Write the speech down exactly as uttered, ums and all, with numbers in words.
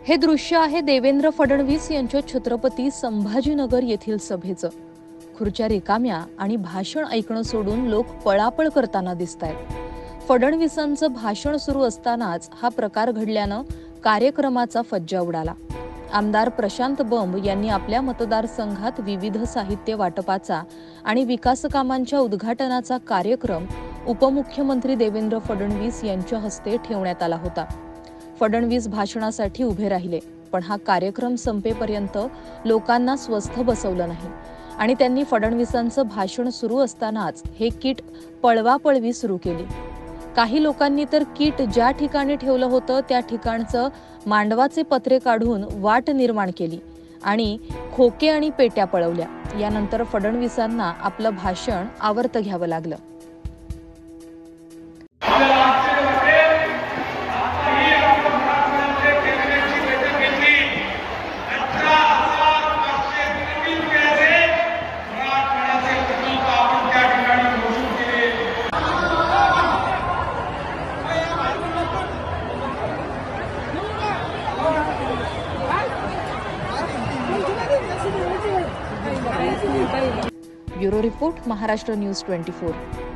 हे दृश्य आहे देवेंद्र फडणवीस यांच्या छत्रपती संभाजीनगर येथील सभेचं। खुर्च्या रिकाम्या आणि भाषण ऐकणं सोडून लोक पळापळ करताना दिसतायत। फडणवीसांचं भाषण सुरू असतानाच हा प्रकार घडल्यानं कार्यक्रमाचा फज्जा उडाला। आमदार प्रशांत बंब यांनी आपल्या मतदारसंघात विविध साहित्य वाटपाचा आणि विकास कामांच्या उद्घाटनाचा कार्यक्रम उपमुख्यमंत्री देवेंद्र फडणवीस यांच्या हस्ते ठेवण्यात आला होता। फडणवीस भाषणासाठी उभे राहिले, पण हा कार्यक्रम संपेपर्यंत लोकांना स्वस्थ बसवलं नाही आणि त्यांनी फडणवीसांचं भाषण सुरू असतानाच हे किट पळवापळवी सुरू केली। काही लोकांनी तर किट ज्या ठिकाणी ठेवलं होतं त्या ठिकाणचं मांडवाचे पत्रे काढून वाट निर्माण केली आणि खोके आणि पेट्या पळवल्या। यानंतर फडणवीसांना आपलं भाषण आवर्त घ्यावं लागलं। ब्युरो रिपोर्ट, महाराष्ट्र न्यूज चोवीस।